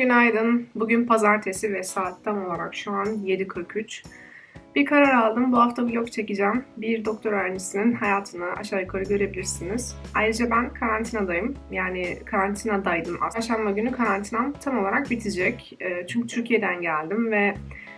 günaydın. Bugün pazartesi ve saat tam olarak şu an 7:43. Bir karar aldım. Bu hafta vlog çekeceğim. Bir doktor öğrencisinin hayatını aşağı yukarı görebilirsiniz. Ayrıca ben karantinadayım. Yani karantinadaydım aslında. Perşembe günü karantinam tam olarak bitecek. Çünkü Türkiye'den geldim ve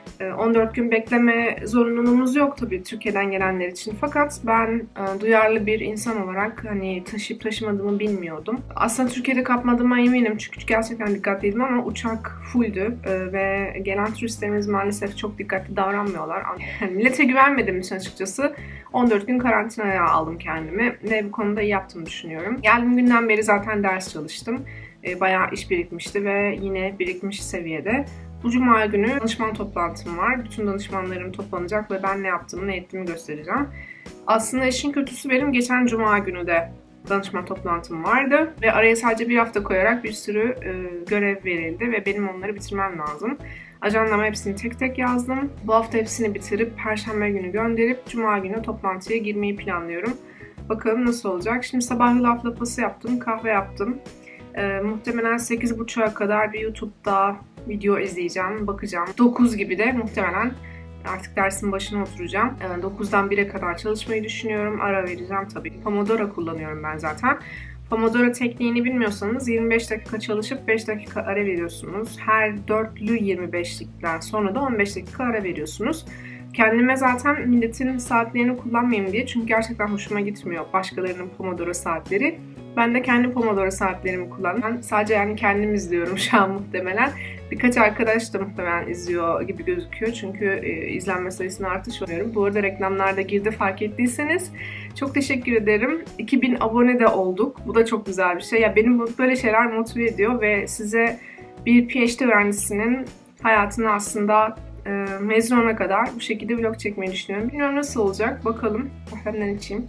14 gün bekleme zorunluluğumuz yok tabii Türkiye'den gelenler için. Fakat ben duyarlı bir insan olarak hani taşıyıp taşımadığımı bilmiyordum. Aslında Türkiye'de kapmadığıma eminim çünkü gerçekten dikkatliydim ama uçak fulldü ve gelen turistlerimiz maalesef çok dikkatli davranmıyorlar. Yani millete güvenmediğim için açıkçası 14 gün karantinaya aldım kendimi ve bu konuda iyi yaptığımı düşünüyorum. Geldiğim günden beri zaten ders çalıştım. Bayağı iş birikmişti ve yine birikmiş seviyede. Bu cuma günü danışman toplantım var. Bütün danışmanlarım toplanacak ve ben ne yaptığımı, ne ettiğimi göstereceğim. Aslında işin kötüsü benim geçen cuma günü de danışman toplantım vardı. Ve araya sadece bir hafta koyarak bir sürü görev verildi ve benim onları bitirmem lazım. Ajandama hepsini tek tek yazdım. Bu hafta hepsini bitirip Perşembe günü gönderip Cuma günü toplantıya girmeyi planlıyorum. Bakalım nasıl olacak. Şimdi sabah yulaf lapası yaptım, kahve yaptım. Muhtemelen 8.30'a kadar bir YouTube'da video izleyeceğim, bakacağım. 9 gibi de muhtemelen artık dersin başına oturacağım. 9'dan 1'e kadar çalışmayı düşünüyorum. Ara vereceğim tabii. Pomodoro kullanıyorum ben zaten. Pomodoro tekniğini bilmiyorsanız 25 dakika çalışıp 5 dakika ara veriyorsunuz. Her dörtlü 25'likten sonra da 15 dakika ara veriyorsunuz. Kendime zaten milletin saatlerini kullanmayayım diye çünkü gerçekten hoşuma gitmiyor başkalarının Pomodoro saatleri. Ben de kendi Pomodoro saatlerimi kullandım. Ben sadece yani kendim izliyorum şu an muhtemelen. Birkaç arkadaş da muhtemelen izliyor gibi gözüküyor. Çünkü izlenme sayısını artış görüyorum. Bu arada reklamlar da girdi fark ettiyseniz. Çok teşekkür ederim. 2000 abone de olduk. Bu da çok güzel bir şey. Ya benim böyle şeyler motive ediyor ve size bir PhD öğrencisinin hayatını aslında mezun olana kadar bu şekilde vlog çekmeyi düşünüyorum. Bilmiyorum nasıl olacak. Bakalım. Kahvemden içeyim.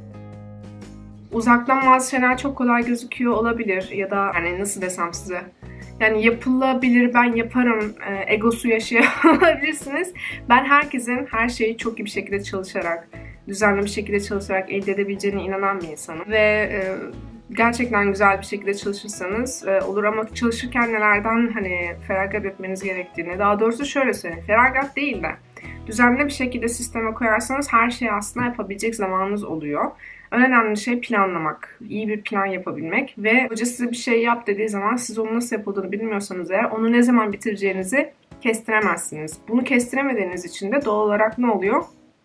Uzaktan bazı şeyler çok kolay gözüküyor olabilir ya da yani nasıl desem size. Yani yapılabilir, ben yaparım egosu yaşayabilirsiniz. Ben herkesin her şeyi çok iyi bir şekilde çalışarak, düzenli bir şekilde çalışarak elde edebileceğine inanan bir insanım. Ve gerçekten güzel bir şekilde çalışırsanız olur ama çalışırken nelerden hani feragat etmeniz gerektiğini, daha doğrusu şöyle söyleyeyim, feragat değil de düzenli bir şekilde sisteme koyarsanız her şeyi aslında yapabilecek zamanınız oluyor. En önemli şey planlamak, iyi bir plan yapabilmek ve hoca size bir şey yap dediği zaman siz onu nasıl yapıldığını bilmiyorsanız eğer onu ne zaman bitireceğinizi kestiremezsiniz. Bunu kestiremediğiniz için de doğal olarak ne oluyor?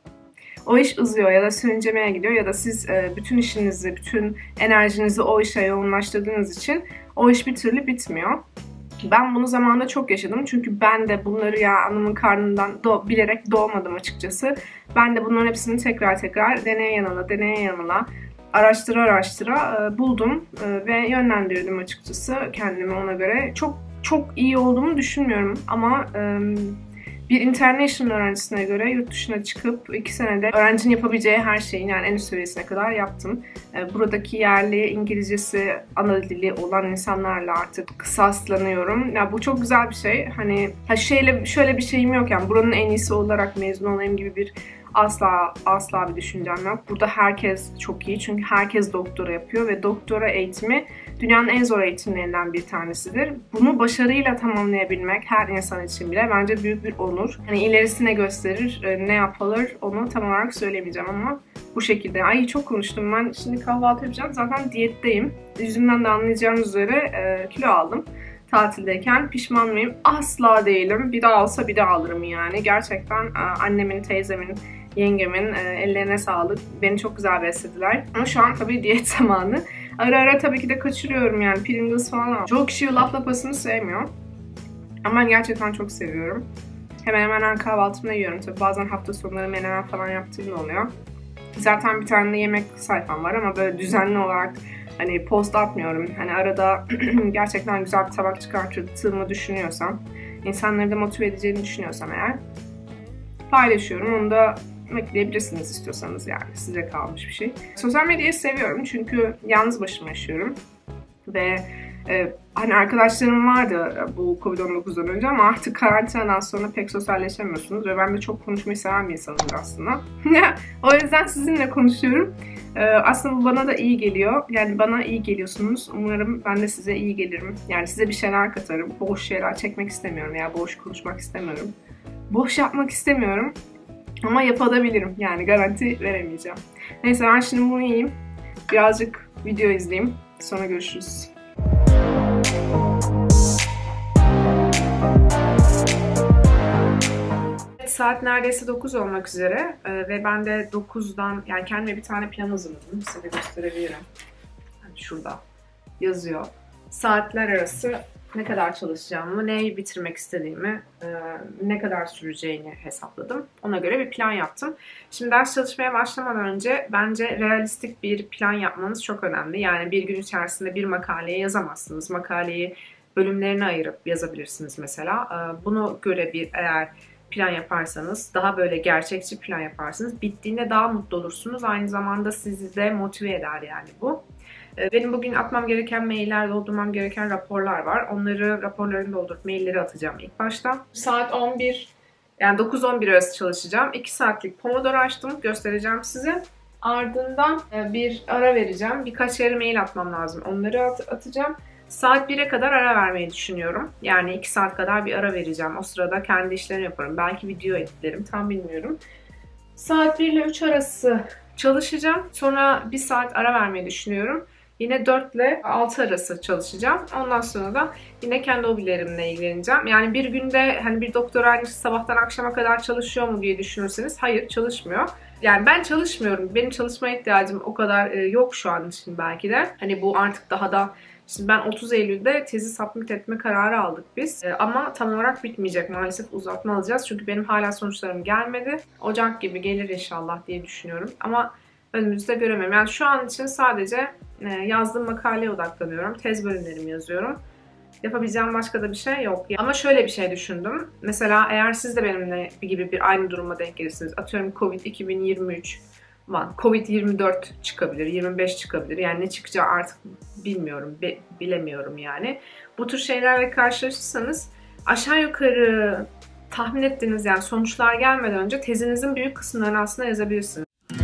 O iş uzuyor ya da sürüncemeye gidiyor ya da siz bütün işinizi, bütün enerjinizi o işe yoğunlaştırdığınız için o iş bir türlü bitmiyor. Ben bunu zamanında çok yaşadım çünkü ben de bunları ya anamın karnından bilerek doğmadım açıkçası. Ben de bunların hepsini tekrar deneye yanıla araştıra buldum ve yönlendirdim açıkçası kendimi ona göre. Çok iyi olduğumu düşünmüyorum ama bir international öğrencisine göre yurt dışına çıkıp 2 senede öğrencinin yapabileceği her şeyin yani en üst seviyesine kadar yaptım. Buradaki yerli İngilizcesi ana dili olan insanlarla artık kısaslanıyorum. Ya bu çok güzel bir şey. Hani şöyle bir şeyim yok yani buranın en iyisi olarak mezun olayım gibi bir asla bir düşüncem yok. Burada herkes çok iyi çünkü herkes doktora yapıyor ve doktora eğitimi dünyanın en zor eğitimlerinden bir tanesidir. Bunu başarıyla tamamlayabilmek her insan için bile bence büyük bir onur. Hani ilerisi ne gösterir, ne yapılır onu tam olarak söyleyemeyeceğim ama bu şekilde. Ay çok konuştum ben. Şimdi kahvaltı yapacağım. Zaten diyetteyim. Yüzümden de anlayacağınız üzere kilo aldım. Tatildeyken pişman mıyım? Asla değilim. Bir daha olsa bir daha alırım yani. Gerçekten annemin, teyzemin, yengemin ellerine sağlık. Beni çok güzel beslediler. Ama şu an tabii diyet zamanı. Ara tabii ki de kaçırıyorum yani Pringles falan. Çoğu kişi yulaf lapasını sevmiyor. Ama ben gerçekten çok seviyorum. Hemen her kahvaltımda yiyorum. Tabii bazen hafta sonları menemen falan yaptığım oluyor. Zaten bir tane de yemek sayfam var ama böyle düzenli olarak hani post atmıyorum. Hani arada gerçekten güzel bir tabak çıkarttığımı düşünüyorsam, insanları da motive edeceğini düşünüyorsam eğer paylaşıyorum. Onu da ekleyebilirsiniz istiyorsanız yani. Size kalmış bir şey. Sosyal medyayı seviyorum çünkü yalnız başıma yaşıyorum. Ve Hani arkadaşlarım vardı bu Covid-19'dan önce ama artık karantinadan sonra pek sosyalleşemiyorsunuz ve ben de çok konuşmayı seven bir insanımdır aslında. O yüzden sizinle konuşuyorum. Aslında bana da iyi geliyor. Yani bana iyi geliyorsunuz. Umarım ben de size iyi gelirim. Yani size bir şeyler katarım. Boş şeyler çekmek istemiyorum ya boş konuşmak istemiyorum. Boş yapmak istemiyorum. Ama yapabilirim. Yani garanti veremeyeceğim. Neyse ben şimdi bunu yiyeyim. Birazcık video izleyeyim. Sonra görüşürüz. Saat neredeyse 9 olmak üzere ve ben de 9'dan yani kendime bir tane plan hazırladım. Size de gösterebilirim. Yani şurada yazıyor. Saatler arası ne kadar çalışacağımı, neyi bitirmek istediğimi, ne kadar süreceğini hesapladım. Ona göre bir plan yaptım. Şimdi ders çalışmaya başlamadan önce bence realistik bir plan yapmanız çok önemli. Yani bir gün içerisinde bir makaleye yazamazsınız. Makaleyi bölümlerine ayırıp yazabilirsiniz mesela. Buna göre bir eğer plan yaparsanız, daha böyle gerçekçi plan yaparsanız bittiğinde daha mutlu olursunuz. Aynı zamanda sizi de motive eder yani bu. Benim bugün atmam gereken mailler, doldurmam gereken raporlar var. Raporlarını doldurup mailleri atacağım ilk başta. Saat 11, yani 9-11 arası çalışacağım. 2 saatlik Pomodoro açtım, göstereceğim size. Ardından bir ara vereceğim. Birkaç yere mail atmam lazım. Onları atacağım. Saat 1'e kadar ara vermeyi düşünüyorum. Yani 2 saat kadar bir ara vereceğim. O sırada kendi işlerimi yaparım. Belki video editlerim, tam bilmiyorum. Saat 1 ile 3 arası çalışacağım. Sonra 1 saat ara vermeyi düşünüyorum. Yine 4 ile 6 arası çalışacağım. Ondan sonra da yine kendi hobilerimle ilgileneceğim. Yani bir günde hani bir doktor öğrencisi sabahtan akşama kadar çalışıyor mu diye düşünürseniz hayır, çalışmıyor. Yani ben çalışmıyorum. Benim çalışmaya ihtiyacım o kadar yok şu an için belki de. Hani bu artık daha da... Şimdi ben 30 Eylül'de tezi submit etme kararı aldık biz. Ama tam olarak bitmeyecek. Maalesef uzatma alacağız. Çünkü benim hala sonuçlarım gelmedi. Ocak gibi gelir inşallah diye düşünüyorum. Ama önümüzde göremem. Yani şu an için sadece yazdığım makaleye odaklanıyorum. Tez bölümlerimi yazıyorum. Yapabileceğim başka da bir şey yok. Ama şöyle bir şey düşündüm. Mesela eğer siz de benimle gibi bir aynı duruma denk gelirsiniz. Atıyorum Covid 2023 Covid-24 çıkabilir, 25 çıkabilir. Yani ne çıkacağı artık bilmiyorum, bilemiyorum yani. Bu tür şeylerle karşılaşırsanız aşağı yukarı tahmin ettiğiniz yani sonuçlar gelmeden önce tezinizin büyük kısımlarını aslında yazabilirsiniz.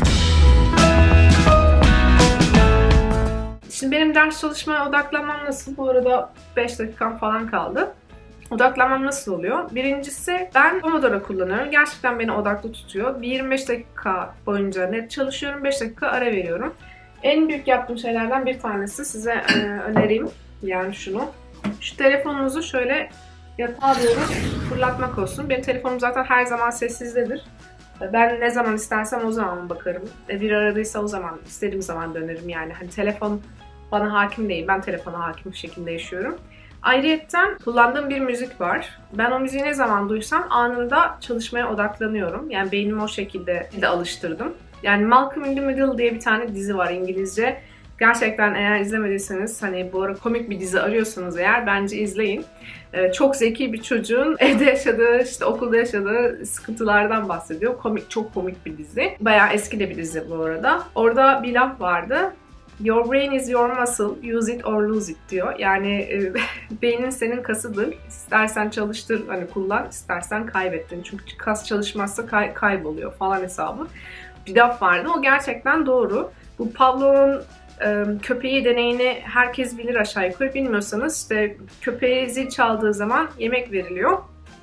Şimdi benim ders çalışmaya odaklanmam nasıl? Bu arada 5 dakikam falan kaldı. Odaklanmam nasıl oluyor? Birincisi ben Pomodoro kullanıyorum. Gerçekten beni odaklı tutuyor. Bir 25 dakika boyunca net çalışıyorum. 5 dakika ara veriyorum. En büyük yaptığım şeylerden bir tanesi size önereyim. Yani şunu. Şu telefonunuzu şöyle yatağa doğru fırlatmak olsun. Benim telefonum zaten her zaman sessizdedir. Ben ne zaman istersem o zaman bakarım. Bir aradıysa o zaman, istediğim zaman dönerim yani. Hani telefon bana hakim değil. Ben telefona hakim bir şekilde yaşıyorum. Ayrıyeten kullandığım bir müzik var. Ben o müziği ne zaman duysam anında çalışmaya odaklanıyorum. Yani beynimi o şekilde de alıştırdım. Yani Malcolm in the Middle diye bir tane dizi var İngilizce. Gerçekten eğer izlemediyseniz hani bu ara komik bir dizi arıyorsanız eğer bence izleyin. Çok zeki bir çocuğun evde yaşadığı, işte okulda yaşadığı sıkıntılardan bahsediyor. Çok komik bir dizi. Bayağı eski de bir dizi bu arada. Orada bir laf vardı. Your brain is your muscle, use it or lose it diyor. Yani beynin senin kasıdır. İstersen çalıştır, hani kullan, istersen kaybettin. Çünkü kas çalışmazsa kayboluyor falan hesabı. Bir laf vardı. O gerçekten doğru. Bu Pavlov'un köpeği deneyini herkes bilir aşağı yukarı. Bilmiyorsanız işte köpeğe zil çaldığı zaman yemek veriliyor.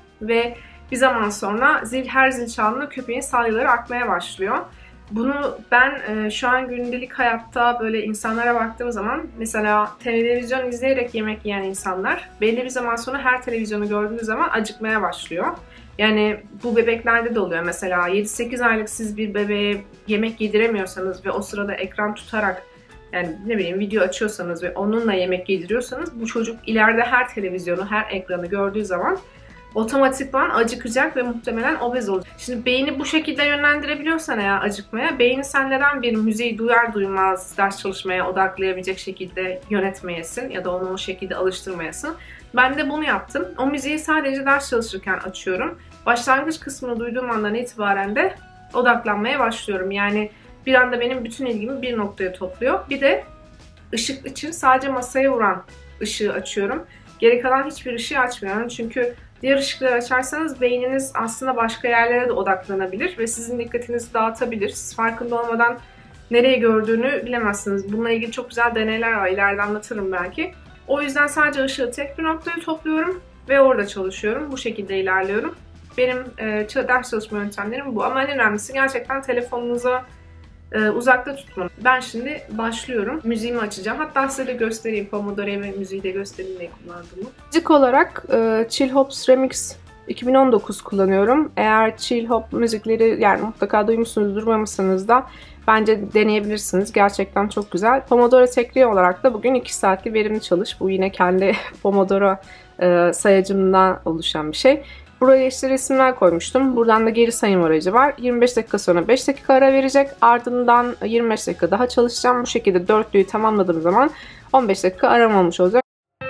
Ve bir zaman sonra her zil çaldığında köpeğin salyaları akmaya başlıyor. Bunu ben şu an gündelik hayatta böyle insanlara baktığım zaman mesela televizyon izleyerek yemek yiyen insanlar belli bir zaman sonra her televizyonu gördüğünüz zaman acıkmaya başlıyor. Yani bu bebeklerde de oluyor. Mesela 7-8 aylık siz bir bebeğe yemek yediremiyorsanız ve o sırada ekran tutarak yani ne bileyim video açıyorsanız ve onunla yemek yediriyorsanız bu çocuk ileride her televizyonu, her ekranı gördüğü zaman otomatikman acıkacak ve muhtemelen obez olacak. Şimdi beyni bu şekilde yönlendirebiliyorsan eğer acıkmaya, beyni sen neden bir müziği duyar duymaz ders çalışmaya odaklayabilecek şekilde yönetmeyesin ya da onu o şekilde alıştırmayasın. Ben de bunu yaptım. O müziği sadece ders çalışırken açıyorum. Başlangıç kısmını duyduğum andan itibaren de odaklanmaya başlıyorum. Yani bir anda benim bütün ilgimi bir noktaya topluyor. Bir de ışık için sadece masaya vuran ışığı açıyorum. Geri kalan hiçbir ışığı açmıyorum. Çünkü diğer ışıkları açarsanız beyniniz aslında başka yerlere de odaklanabilir ve sizin dikkatinizi dağıtabilir. Siz farkında olmadan nereye gördüğünü bilemezsiniz. Bununla ilgili çok güzel deneyler var. İleride anlatırım belki. O yüzden sadece ışığı tek bir noktaya topluyorum ve orada çalışıyorum. Bu şekilde ilerliyorum. Benim ders çalışma yöntemlerim bu. Ama en önemlisi gerçekten telefonunuza uzakta tutmanız. Ben şimdi başlıyorum. Müziğimi açacağım. Hatta size de göstereyim. Pomodoro ve müziği de göstereyim ne kullandığımı. Müzik olarak Chill Hops Remix 2019 kullanıyorum. Eğer Chill Hop müzikleri yani mutlaka duymuşsunuz, duymamışsınız da bence deneyebilirsiniz. Gerçekten çok güzel. Pomodoro tekniği olarak da bugün 2 saatlik verimli çalış. Bu yine kendi Pomodoro sayacımdan oluşan bir şey. Buraya işte resimler koymuştum. Buradan da geri sayım aracı var. 25 dakika sonra 5 dakika ara verecek. Ardından 25 dakika daha çalışacağım. Bu şekilde dörtlüyü tamamladığım zaman 15 dakika aram olmuş olacak.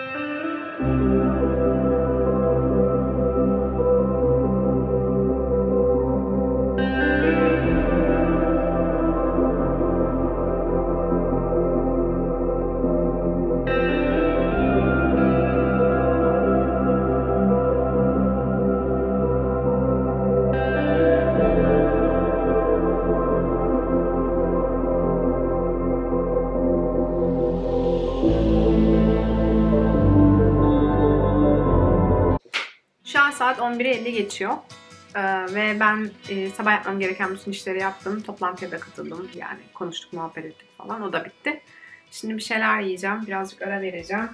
Şu an saat 11:50 geçiyor ve ben sabah yapmam gereken bütün işleri yaptım. Toplantıya da katıldım. Yani konuştuk, muhabbet ettik falan. O da bitti. Şimdi bir şeyler yiyeceğim. Birazcık ara vereceğim.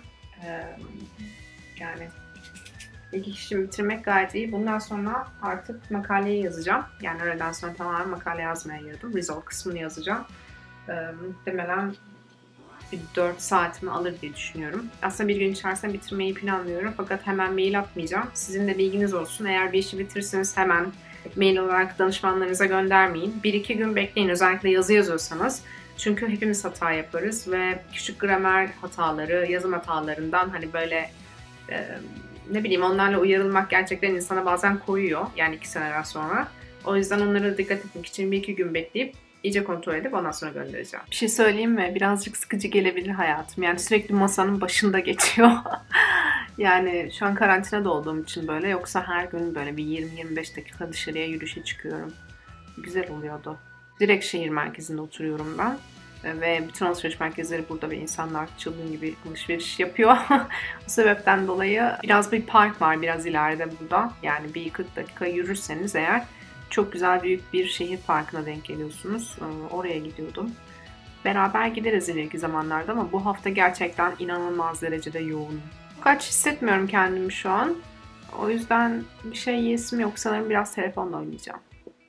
Yani ilk işimi bitirmek gayet iyi. Bundan sonra artık makaleyi yazacağım. Yani öğleden sonra tamamen makale yazmaya girdim. Result kısmını yazacağım. Muhtemelen bir 4 saatimi alır diye düşünüyorum. Aslında bir gün içerisinde bitirmeyi planlıyorum. Fakat hemen mail atmayacağım. Sizin de bilginiz olsun. Eğer bir işi bitirirseniz hemen mail olarak danışmanlarınıza göndermeyin. 1-2 gün bekleyin. Özellikle yazı yazıyorsanız. Çünkü hepimiz hata yaparız ve küçük gramer hataları, yazım hatalarından hani böyle ne bileyim onlarla uyarılmak gerçekten insana bazen koyuyor. Yani 2 seneden sonra. O yüzden onlara dikkat etmek için 1-2 gün bekleyip İyice kontrol edip ondan sonra göndereceğim. Bir şey söyleyeyim mi? Birazcık sıkıcı gelebilir hayatım. Yani sürekli masanın başında geçiyor. Yani şu an karantinada olduğum için böyle. Yoksa her gün böyle bir 20-25 dakika dışarıya yürüyüşe çıkıyorum. Güzel oluyordu. Direkt şehir merkezinde oturuyorum ben. Ve bütün alışveriş merkezleri burada ve insanlar çılgın gibi alışveriş yapıyor. Bu sebepten dolayı biraz bir park var biraz ileride burada. Yani bir 40 dakika yürürseniz eğer çok güzel büyük bir şehir parkına denk geliyorsunuz. Oraya gidiyordum. Beraber gideriz ileriki zamanlarda ama bu hafta gerçekten inanılmaz derecede yoğun. Kaç hissetmiyorum kendimi şu an. O yüzden bir şey yiyesim yok. Sanırım biraz telefonla oynayacağım.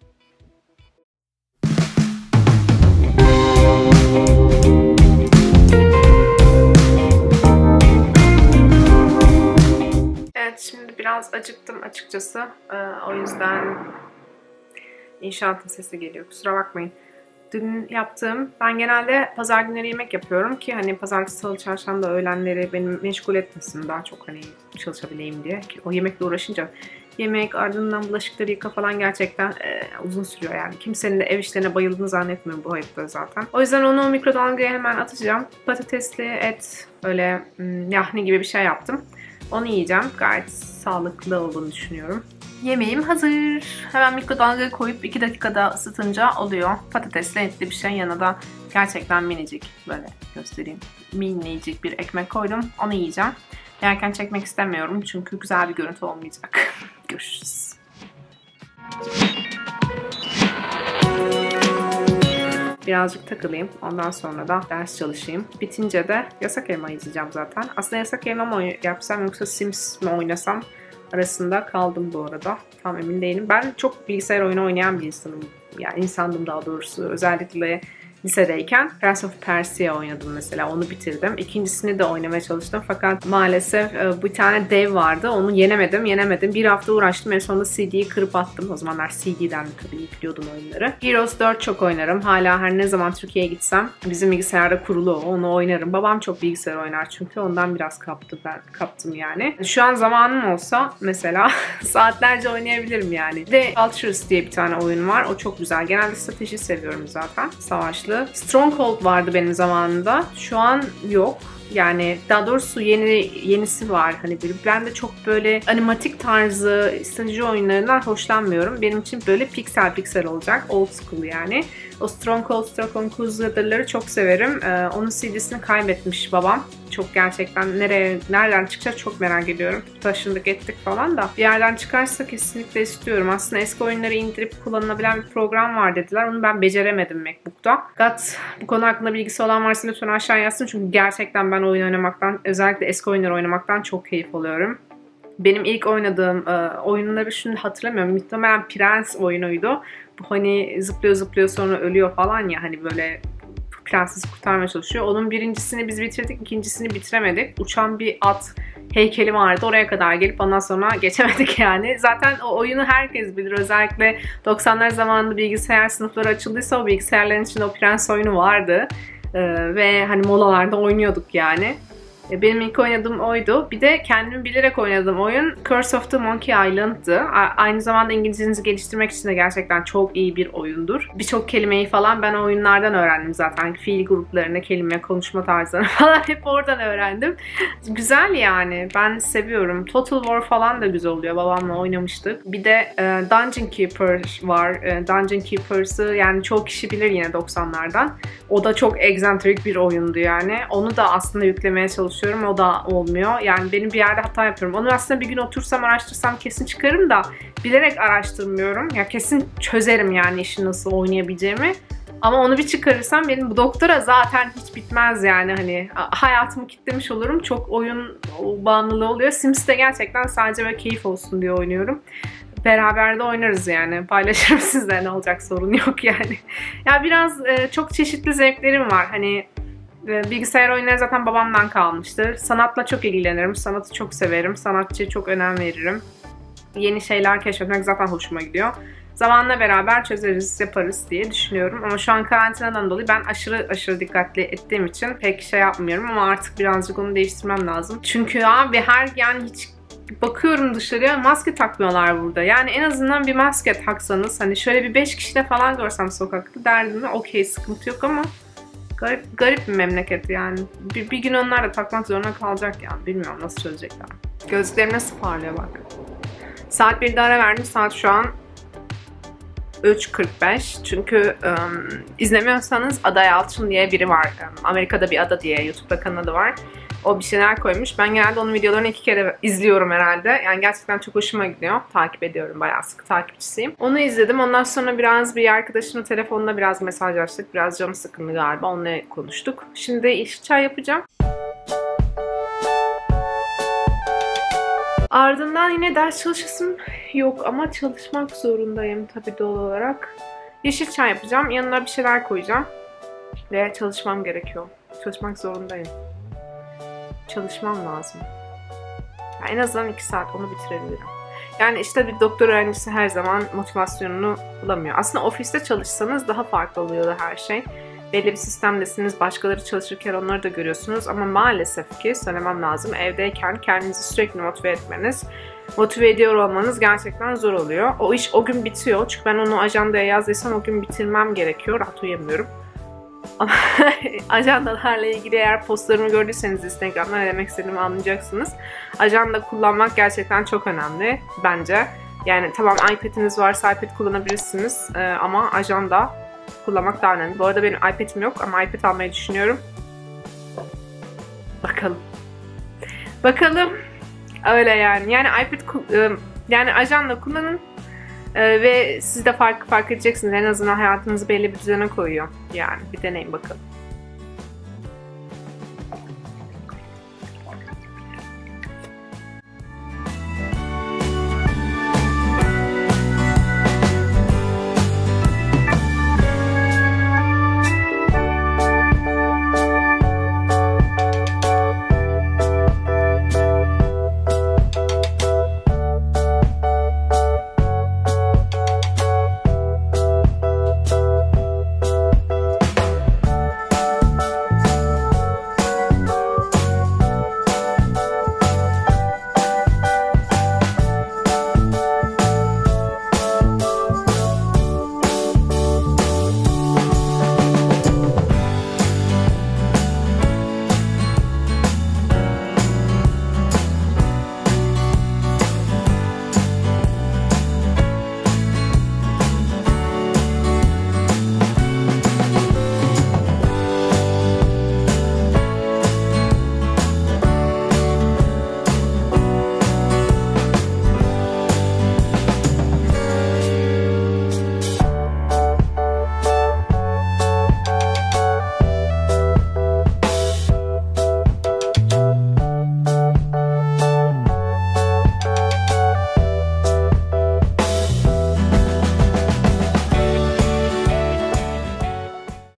Evet, şimdi biraz acıktım açıkçası. O yüzden İnşaatın sesi geliyor. Kusura bakmayın. Dün yaptığım, ben genelde pazar günleri yemek yapıyorum ki hani pazartesi, salı, çarşamba öğlenleri beni meşgul etmesin daha çok hani çalışabileyim diye. O yemekle uğraşınca yemek ardından bulaşıkları yıka falan gerçekten uzun sürüyor yani. Kimsenin de ev işlerine bayıldığını zannetmiyorum bu hayatta zaten. O yüzden onu mikrodalgaya hemen atacağım. Patatesli et böyle yahni gibi bir şey yaptım. Onu yiyeceğim. Gayet sağlıklı olduğunu düşünüyorum. Yemeğim hazır. Hemen mikrodalgaya koyup 2 dakikada ısıtınca oluyor. Patatesli etli bir şey, yanına da gerçekten minicik böyle göstereyim. Minicik bir ekmek koydum. Onu yiyeceğim. Yerken çekmek istemiyorum çünkü güzel bir görüntü olmayacak. Görüşürüz. Birazcık takılayım. Ondan sonra da ders çalışayım. Bitince de Yasak Elma izleyeceğim zaten. Aslında Yasak Elma mı yapsam yoksa Sims mi oynasam arasında kaldım bu arada. Tam emin değilim. Ben çok bilgisayar oyunu oynayan bir insanım. Yani insandım daha doğrusu. Özellikle lisedeyken Prince of Persia oynadım mesela. Onu bitirdim. İkincisini de oynamaya çalıştım. Fakat maalesef bir tane dev vardı. Onu yenemedim. Bir hafta uğraştım. En sonunda CD'yi kırıp attım. O zamanlar CD'den tabii yüklüyordum oyunları. Heroes 4 çok oynarım. Hala her ne zaman Türkiye'ye gitsem bizim bilgisayarda kurulu onu oynarım. Babam çok bilgisayar oynar çünkü ondan biraz kaptım yani. Şu an zamanım olsa mesela saatlerce oynayabilirim yani. The Cultures diye bir tane oyun var. O çok güzel. Genelde strateji seviyorum zaten. Savaşlı. Stronghold vardı benim zamanımda. Şu an yok. Yani daha doğrusu yenisi var. Hani ben de çok böyle animatik tarzı strateji oyunlarından hoşlanmıyorum. Benim için böyle piksel piksel olacak. Old school yani. O Stronghold, Stockholm Crusader'ları çok severim. Onun CD'sini kaybetmiş babam. Çok gerçekten nereden çıkacak çok merak ediyorum. Taşındık ettik falan da. Bir yerden çıkarsa kesinlikle istiyorum. Aslında eski oyunları indirip kullanılabilen bir program var dediler. Onu ben beceremedim MacBook'ta. Bu konu hakkında bilgisi olan varsa lütfen aşağı yazsın. Çünkü gerçekten ben oyun oynamaktan, özellikle eski oyunları oynamaktan çok keyif alıyorum. Benim ilk oynadığım oyunları şimdi hatırlamıyorum. Muhtemelen Prens oyunuydu. Bu hani zıplıyor sonra ölüyor falan ya, hani böyle prensesi kurtarmaya çalışıyor. Onun birincisini biz bitirdik, ikincisini bitiremedik. Uçan bir at heykeli vardı. Oraya kadar gelip ondan sonra geçemedik yani. Zaten o oyunu herkes bilir. Özellikle 90'lar zamanında bilgisayar sınıfları açıldıysa o bilgisayarların içinde o prens oyunu vardı. Ve hani molalarda oynuyorduk yani. Benim ilk oynadığım oydu. Bir de kendimi bilerek oynadığım oyun Curse of the Monkey Island'dı. Aynı zamanda İngilizcenizi geliştirmek için de gerçekten çok iyi bir oyundur. Birçok kelimeyi falan ben oyunlardan öğrendim zaten. Fiil gruplarını, kelime, konuşma tarzlarını falan hep oradan öğrendim. Güzel yani. Ben seviyorum. Total War falan da güzel oluyor. Babamla oynamıştık. Bir de Dungeon Keeper var. Dungeon Keepers'ı yani çok kişi bilir yine 90'lardan. O da çok egzantrik bir oyundu yani. Onu da aslında yüklemeye çalışıyorum. O da olmuyor. Yani benim bir yerde hata yapıyorum. Onu aslında bir gün otursam araştırsam kesin çıkarım da bilerek araştırmıyorum. Ya kesin çözerim yani işi nasıl oynayabileceğimi. Ama onu bir çıkarırsam benim bu doktora zaten hiç bitmez yani, hani hayatımı kitlemiş olurum. Çok oyun bağımlılığı oluyor. Sims'te gerçekten sadece böyle keyif olsun diye oynuyorum. Beraber de oynarız yani. Paylaşırım sizle, ne olacak, sorun yok yani. Ya biraz çok çeşitli zevklerim var. Hani bilgisayar oyunları zaten babamdan kalmıştır. Sanatla çok ilgilenirim. Sanatı çok severim. Sanatçıya çok önem veririm. Yeni şeyler keşfetmek zaten hoşuma gidiyor. Zamanla beraber çözeriz, yaparız diye düşünüyorum. Ama şu an karantinadan dolayı ben aşırı dikkatli ettiğim için pek şey yapmıyorum. Ama artık birazcık onu değiştirmem lazım. Çünkü abi yani hiç bakıyorum dışarıya, maske takmıyorlar burada. Yani en azından bir maske taksanız, hani şöyle bir 5 kişide falan görsem sokakta derdim okey, sıkıntı yok ama garip bir memleket yani. Bir gün onlar da takmak zorunda kalacak yani. Bilmiyorum nasıl çözecekler. Gözlerim nasıl parlıyor bak. Saat 1'de ara verdim. Saat şu an 3:45. Çünkü izlemiyorsanız Ada Yalçın diye biri var. Amerika'da bir ada diye YouTube'da kanalı var. O bir şeyler koymuş. Ben genelde onun videolarını 2 kere izliyorum herhalde. Yani gerçekten çok hoşuma gidiyor. Takip ediyorum. Bayağı sıkı takipçisiyim. Onu izledim. Ondan sonra bir arkadaşımla telefonda biraz mesajlaştık. Biraz canım sıkıldı galiba. Onunla konuştuk. Şimdi iş çay yapacağım. Ardından yine ders çalışasım yok ama çalışmak zorundayım tabii doğal olarak. Yeşil çay yapacağım. Yanına bir şeyler koyacağım. Ve çalışmam gerekiyor. Çalışmak zorundayım. Çalışmam lazım. Yani en azından 2 saat onu bitirebilirim. Yani işte bir doktor öğrencisi her zaman motivasyonunu bulamıyor. Aslında ofiste çalışsanız daha farklı oluyordu her şey. Belli bir sistemdesiniz, başkaları çalışırken onları da görüyorsunuz. Ama maalesef ki söylemem lazım, evdeyken kendinizi sürekli motive etmeniz, motive ediyor olmanız gerçekten zor oluyor. O iş o gün bitiyor. Çünkü ben onu ajandaya yazdıysam o gün bitirmem gerekiyor. Rahat uyuyamıyorum. Ama ajandalarla ilgili eğer postlarımı gördüyseniz Instagram'da ne demek istediğimi anlayacaksınız. Ajanda kullanmak gerçekten çok önemli bence. Yani tamam, iPad'iniz varsa iPad kullanabilirsiniz ama ajanda kullanmak daha önemli. Bu arada benim iPad'im yok ama iPad almayı düşünüyorum. Bakalım. Öyle yani. Yani yani ajanda kullanın. Ve siz de fark edeceksiniz. En azından hayatınızı belli bir düzene koyuyor. Yani bir deneyin bakalım.